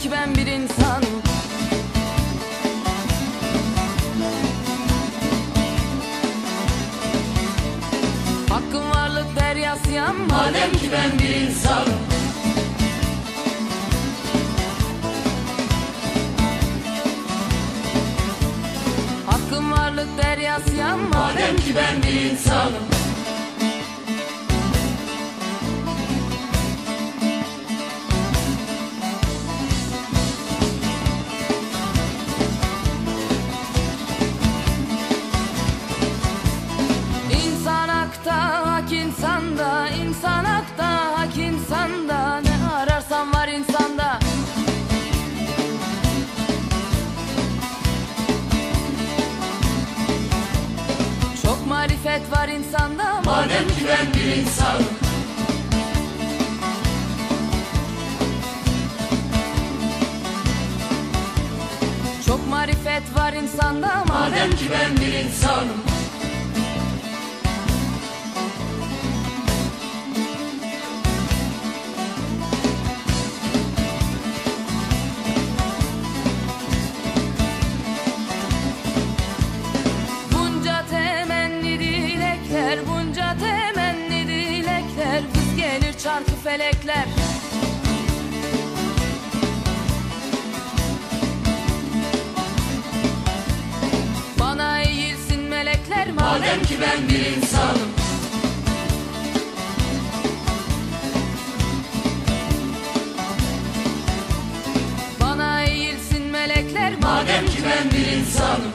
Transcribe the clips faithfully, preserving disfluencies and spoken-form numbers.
ki ben bir insanım. Hakkın varlık deryasıyam, madem ki ben bir insanım. Hakkın varlık deryasıyam, madem ki ben bir insanım. İnsan hakta, hak insanda, insan hakta, hak insanda. Ne ararsan var insanda. Çok marifet var insanda, madem ki ben bir insanım. Çok marifet var insanda, madem ki ben bir insanım. Bunca temenni dilekler, bunca temenni dilekler, vız gelir çarkı felekler. Bana eğilsin melekler, madem ki ben bir insanım. Bana eğilsin melekler, madem ki ben bir insanım.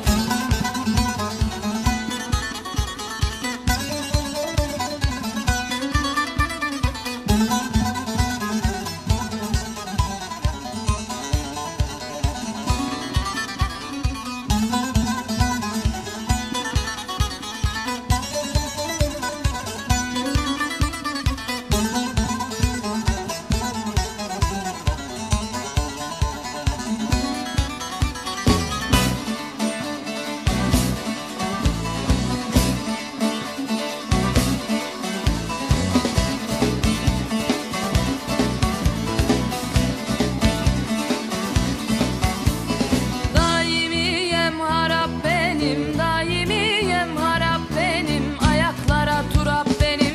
Daimiyem harap benim, daimiyem harap benim, ayaklara turap benim.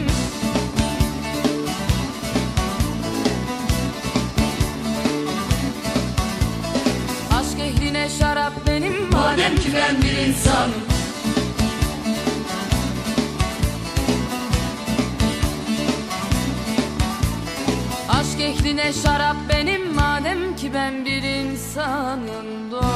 Aşk ehline şarap benim, madem ki ben bir insanım. Aşk ehline şarap benim, madem ki ben bir insanım.